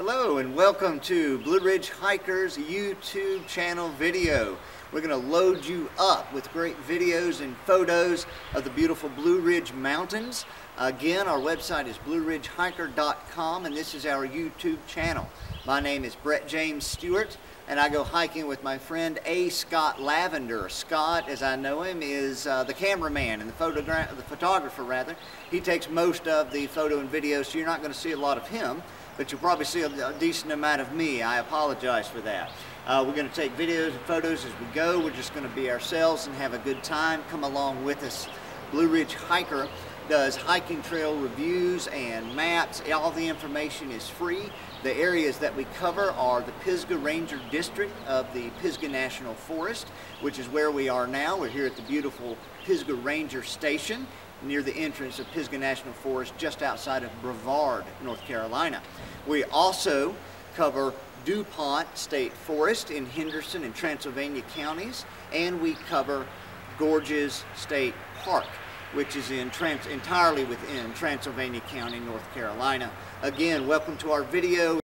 Hello and welcome to Blue Ridge Hikers YouTube channel video. We're going to load you up with great videos and photos of the beautiful Blue Ridge Mountains. Again, our website is blueridgehiker.com and this is our YouTube channel. My name is Brett James Stewart and I go hiking with my friend A. Scott Lavender. Scott, as I know him, is the cameraman and the photographer rather. He takes most of the photo and video, so you're not going to see a lot of him, but you'll probably see a decent amount of me. I apologize for that. We're going to take videos and photos as we go. We're just going to be ourselves and have a good time. Come along with us. Blue Ridge Hiker does hiking trail reviews and maps. All the information is free. The areas that we cover are the Pisgah Ranger District of the Pisgah National Forest, which is where we are now. We're here at the beautiful Pisgah Ranger Station near the entrance of Pisgah National Forest just outside of Brevard, North Carolina. We also cover DuPont State Forest in Henderson and Transylvania counties, and we cover Gorges State Park, which is entirely within Transylvania County, North Carolina. Again, welcome to our video.